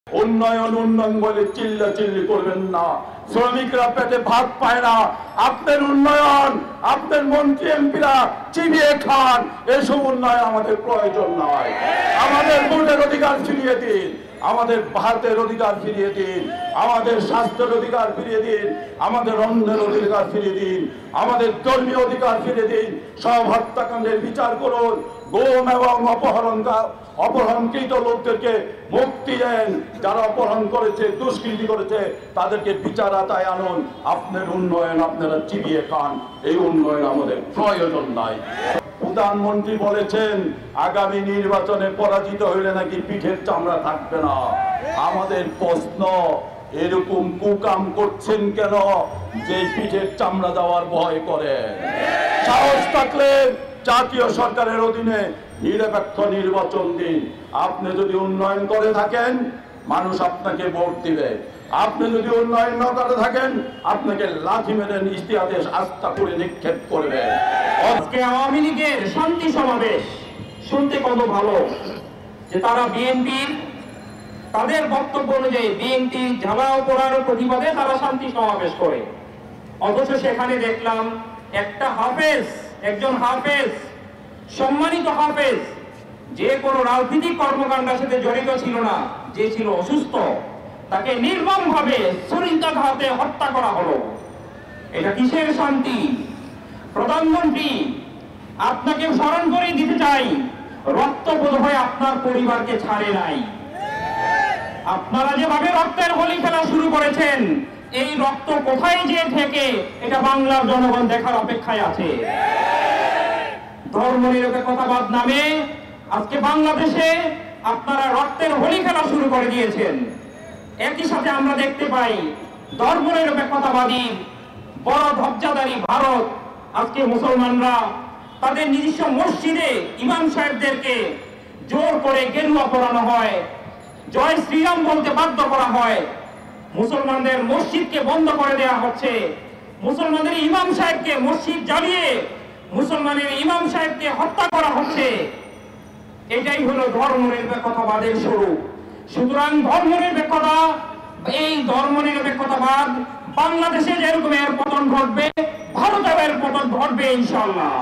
উন্নয়ন উন্নয়ন বলে চিল্লাচিল্লি করবেন না। শ্রমিকরা পেটে ভাত পায় না, আপনার উন্নয়ন আপনার মন্ত্রী এমপিরা চিবিয়ে খান। এসব উন্নয়ন আমাদের প্রয়োজন নয়। আমাদের ভোটের অধিকার ফিরিয়ে দিন, আমাদের ভাতের অধিকার ফিরিয়ে দিন, আমাদের স্বাস্থ্যের অধিকার ফিরিয়ে দিন, আমাদের অন্যের অধিকার ফিরিয়ে দিন, আমাদের ধর্মীয় অধিকার ফিরিয়ে দিন। সব হত্যাকাণ্ডের বিচার করুন, গুম এবং অপহরণকৃত লোকদেরকে মুক্তি দেন। যারা অপহরণ করেছে, দুষ্কৃতি করেছে, তাদেরকে বিচার আওতায় আনুন। আপনার উন্নয়ন আপনারা চিবিয়ে খান। এই উন্নয়ন আমাদের প্রয়োজন নাই। প্রধানমন্ত্রী বলেছেন আগামী নির্বাচনে পরাজিত হইলে নাকি পিঠের চামড়া থাকবে না। আমাদের প্রশ্ন, এরকম কুকাম করছেন কেন যে পিঠের চামড়া দেওয়ার ভয় করে? সাহস থাকলে জাতীয় সরকারের অধীনে নিরপেক্ষ নির্বাচন দিন। আপনি যদি উন্নয়ন করে থাকেন, মানুষ আপনাকে ভোট দিবে। আপনি যদি উন্নয়ন না করে থাকেন, আপনাকে লাঠি মেরে ইশতেহারে আস্থা করে নিক্ষেপ করবে। আজকে আওয়ামী লীগের শান্তি সমাবেশ শুনতে কত ভালো যে তারা বিএনপির তাদের বক্তব্য অনুযায়ী বিএনপি ঝালাও পোড়ার প্রতিবাদে তারা শান্তি সমাবেশ করে। অথচ সেখানে দেখলাম একজন হাফেজ, সম্মানিত হাফেজ, যে কোনো রাজনৈতিক কর্মকাণ্ডের সাথে জড়িত ছিল না, যে ছিল অসুস্থ, তাকে নির্মমভাবে ছুরিকাঘাতে হত্যা করা হলো। এটা কিসের শান্তি? প্রধানমন্ত্রী, আপনাকে স্মরণ করে দিতে চাই, রক্ত বোধহয় আপনার পরিবারকে ছাড়ে নাই। আপনারা যেভাবে রক্তের হোলি খেলা শুরু করেছেন, এই রক্ত কোথায় যে থেকে এটা বাংলার জনগণ দেখার অপেক্ষায় আছে। ধর্মনিরপেক্ষতাবাদ নামে আজকে বাংলাদেশে আপনারা রক্তের হোলি খেলা শুরু করে দিয়েছেন। একই সাথে আমরা দেখতে পাই ধর্মনিরপেক্ষতাবাদী বড় ধব্জাধারী ভারত, আজকে মুসলমানরা তাদের নিজস্ব মসজিদে ইমাম সাহেবদেরকে জোর করে গেরুয়া পরানো হয়, জয় শ্রীরাম বলতে বাধ্য করা হয়, মুসলমানদের মসজিদকে বন্ধ করে দেওয়া হচ্ছে, মুসলমানদের ইমাম সাহেবকে মসজিদ জ্বালিয়ে মুসলমানের ইমাম সাহেবকে হত্যা করা হচ্ছে। এটাই হলো ধর্মনিরপেক্ষতাবাদের স্বরূপ। সুতরাং ধর্মনিরপেক্ষতা, এই ধর্মনিরপেক্ষতাবাদ বাংলাদেশে যেরকম এর পতন ঘটবে, ভারতেও এর পতন ঘটবে ইনশাআল্লাহ।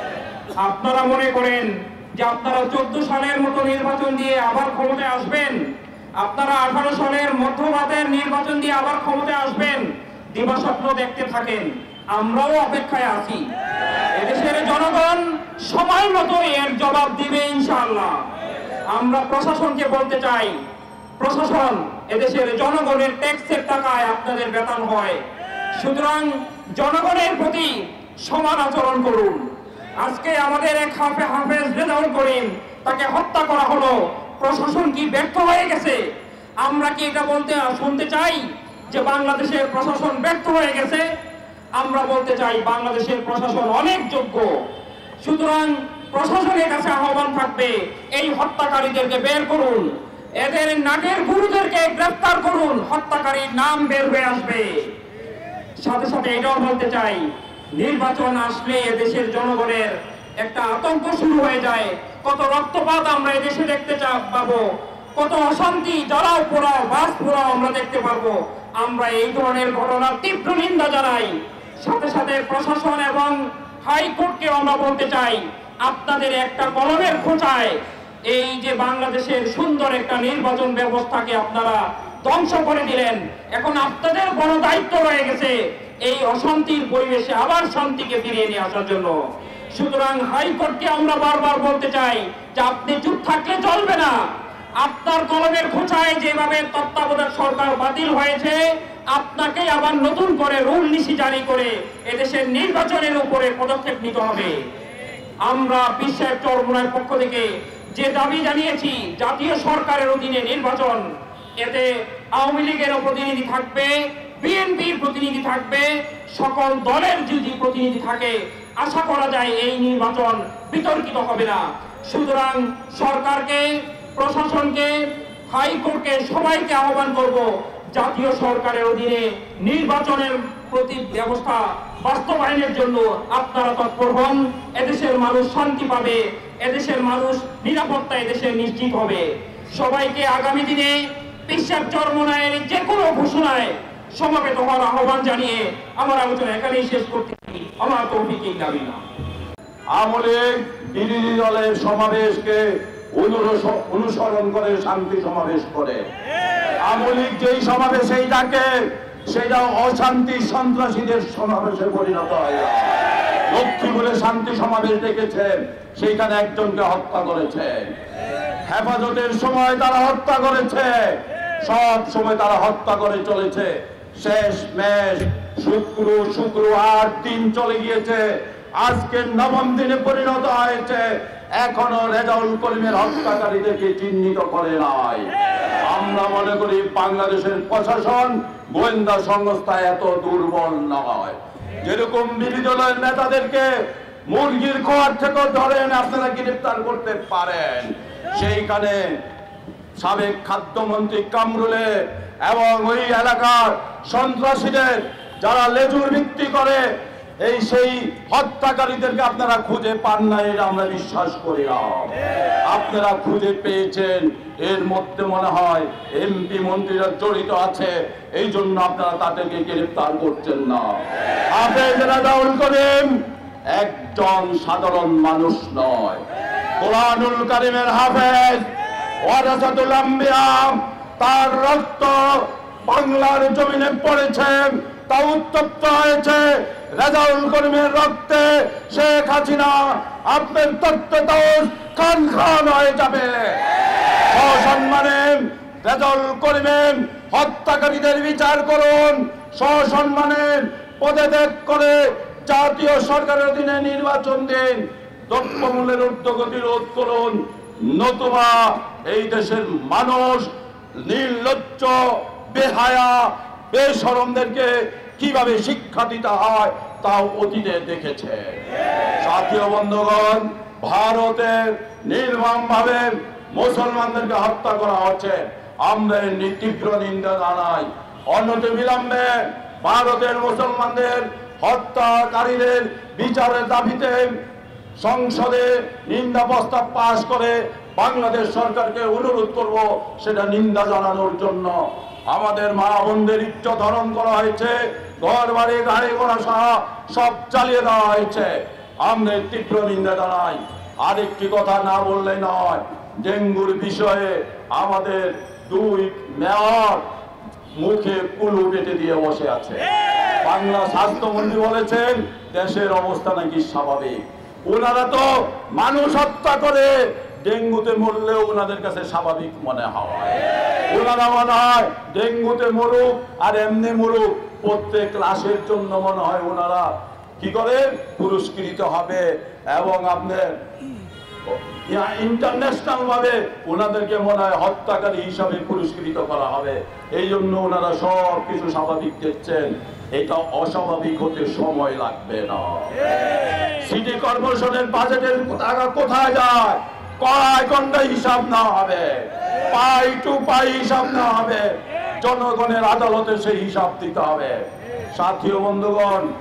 আপনারা মনে করেন যে আপনারা 14 সালের মতো নির্বাচন দিয়ে আবার ক্ষমতায় আসবেন, আপনারা 18 সালের মধ্যরাতের নির্বাচন দিয়ে আবার ক্ষমতায় আসবেন, দিবাস্বপ্ন দেখতে থাকেন। আমরাও অপেক্ষায় আছি। এদেশের জনগণ সময় মতো এর জবাব দিবে ইনশাআল্লাহ। আমরা প্রশাসনকে বলতে চাই, প্রশাসন, এদেশের জনগণের ট্যাক্সের টাকায় আপনাদের বেতন হয়, সুতরাং জনগণের প্রতি সমান আচরণ করুন। আজকে আমাদের এক হাফেজ রেজাউল করিম, তাকে হত্যা করা হলো। প্রশাসন কি ব্যর্থ হয়ে গেছে? আমরা কি এটা শুনতে চাই যে বাংলাদেশের প্রশাসন ব্যর্থ হয়ে গেছে? আমরা বলতে চাই বাংলাদেশের প্রশাসন অনেক যোগ্য। সুতরাং প্রশাসনের কাছে আহ্বান থাকবে, এই হত্যাকারীদেরকে বের করুন, এদের নাটের গুরুদেরকে গ্রেফতার করুন, হত্যাকারীর নাম বের হয়ে আসবে। সাথে সাথে এটাও বলতে চাই, নির্বাচন আসলে এদেশের জনগণের একটা আতঙ্ক শুরু হয়ে যায়। কত রক্তপাত আমরা এদেশে দেখতে পাবো, কত অশান্তি, জ্বালাও পোড়াও, বাস পোড়াও আমরা দেখতে পারবো। আমরা এই ধরনের ঘটনার তীব্র নিন্দা জানাই। সাথে সাথে প্রশাসন এবং হাইকোর্টকে আমরা বলতে চাই, আপনাদের একটা কলমের খোঁচায় এই যে বাংলাদেশের সুন্দর একটা নির্বাচন ব্যবস্থাকে আপনারা ধ্বংস করে দিলেন। এখন আপনাদের বড় দায়িত্ব রয়ে গেছে এই অশান্তির পরিবেশে আবার শান্তিকে ফিরিয়ে নিয়ে আসার জন্য। সুতরাং হাইকোর্টকে আমরা বারবার বলতে চাই যে আপনি চুপ থাকলে চলবে না। আপনার কলমের খোঁচায় যেভাবে তত্ত্বাবধায়ক সরকার বাতিল হয়েছে, আপনাকে আবার নতুন করে রুল নীতি জারি করে এদেশের নির্বাচনের উপরে পদক্ষেপ নিতে হবে। আমরা বিশ্বের চরমোনাইয়ের পক্ষ থেকে যে দাবি জানিয়েছি, জাতীয় সরকারের অধীনে নির্বাচন, এতে আওয়ামী লীগের প্রতিনিধি থাকবে, বিএনপির প্রতিনিধি থাকবে, সকল দলের যদি প্রতিনিধি থাকে, আশা করা যায় এই নির্বাচন বিতর্কিত হবে না। সুতরাং সরকারকে, প্রশাসনকে, হাইকোর্টকে, সবাইকে আহ্বান করব, জাতীয় সরকারের অধীনে নির্বাচনের প্রতি ব্যবস্থা বাস্তবায়নের জন্য আপনারা তৎপর হন। এদেশের মানুষ শান্তি পাবে, এদেশের মানুষ নিরাপত্তা এদেশে নিশ্চিত হবে। সবাইকে আগামী দিনে বিশ্বের চরমনায়ের যে কোনো ঘোষণায় সমাবেত হওয়ার আহ্বান জানিয়ে আমার আলোচনা এখানেই শেষ করতে আমার তৌফিক ইল্লা বিল্লাহ। আমলে বিরোধী দলের সমাবেশকে অনুসরণ করে শান্তি সমাবেশ করে। আমলিক যেই সমাবেশেই ডাকে সেটা অশান্তি সন্ত্রাসীদের সমাবেশে পরিণত হয়। লক্ষ্মীপুরে শান্তি সমাবেশ ডেকেছেন, সেইখানে একজনকে হত্যা করেছে। হেফাজতের সময় তারা হত্যা করেছে, সব সময় তারা হত্যা করে চলেছে। শেষ মেশ শুক্র 8 দিন চলে গিয়েছে, আজকে 9ম দিনে পরিণত হয়েছে, এখনো রেজাউল করিমের হত্যাকারীদেরকে চিহ্নিত করে নাই। আমরা মনে করি বাংলাদেশের প্রশাসন গোয়েন্দা সংস্থা এত দুর্বল নয়। যেরকম বিরোধী দলের নেতাদেরকে মুরগির খোয়ার থেকে ধরেন আপনারা গ্রেফতার করতে পারেন, সেইখানে সাবেক খাদ্যমন্ত্রী কামরুলে এবং ওই এলাকার সন্ত্রাসীদের যারা লেজুর ভিত্তি করে সেই হত্যাকারীদেরকে আপনারা খুঁজে পান না, এটা আমরা বিশ্বাস করি না। আপনারা খুঁজে পেয়েছেন, এর মধ্যে মনে হয় এমপি মন্ত্রীরা জড়িত আছে, এই জন্য আপনারা তাদেরকে গ্রেফতার করছেন না। হাফেজ রেজাউল করিম একজন সাধারণ মানুষ নয়, কোরআনুল কারীমের হাফেজ, ওয়ারাসাতুল আম্বিয়া। তার রক্ত বাংলার জমিনে পড়েছে, তা উত্তপ্ত হয়েছে রেজাউল করিমের রক্তে। শেখ হাসিনা আপনার তত্ত্বাবধায়ক খান হয়ে যাবে। সসম্মানে রেজাউল করিমের হত্যাকারীদের বিচার করুন, সসম্মানে পদত্যাগ করে জাতীয় সরকারের অধীনে নির্বাচন দিন, দ্রব্যমূল্যের ঊর্ধ্বগতি রোধ করুন, নতুবা এই দেশের মানুষ নির্লজ্জ বেহায়া বেশরমদেরকে কিভাবে শিক্ষা দিতে হয় তাও অতীতে দেখেছে। সাথীয় বন্ধুগণ, ভারতের নির্মমভাবে মুসলমানদেরকে হত্যা করা হচ্ছে, আমরা তীব্র নিন্দা জানাই। অনতিবিলম্বে ভারতের মুসলমানদের হত্যাকারীদের বিচারের দাবিতে সংসদে নিন্দা প্রস্তাব পাশ করে বাংলাদেশ সরকারকে অনুরোধ করব সেটা নিন্দা জানানোর জন্য। আমাদের মা বোনদের ইজ্জত হরণ করা হয়েছে, ঘর বাড়ি গাড়ি ঘোড়া সহ সব চালিয়ে দেওয়া হয়েছে, আমরা তীব্র নিন্দা জানাই। আরেকটি কথা না বললে নয়, ডেঙ্গুর বিষয়ে আমাদের 2 মেয়র মুখে কুলু বেটে দিয়ে বসে আছে। বাংলা স্বাস্থ্যমন্ত্রী বলেছেন দেশের অবস্থা নাকি স্বাভাবিক। ওনারা তো মানুষ হত্যা করে, ডেঙ্গুতে মরলেও ওনাদের কাছে স্বাভাবিক মনে হয়। ওনারা মনে হয় ডেঙ্গুতে মরুক আর এমনি মরুক, প্রত্যেক লাশের জন্য মনে হয় ওনারা কি করে পুরস্কৃত হবে, এবং আপনার ইন্টারন্যাশনাল ভাবে ওনাদেরকে মনে হয় হত্যাকারী হিসাবে পুরস্কৃত করা হবে। এই জন্য ওনারা সব কিছু স্বাভাবিক দেখছেন, এটা অস্বাভাবিক হতে সময় লাগবে না। সিটি কর্পোরেশনের বাজেটের টাকা কোথায় যায়, কড়াই কন্ডা হিসাব না হবে, পাই টু পাই হিসাব না হবে, জনগণের আদালতে সেই হিসাব দিতে হবে। সাথীয় বন্ধুগণ,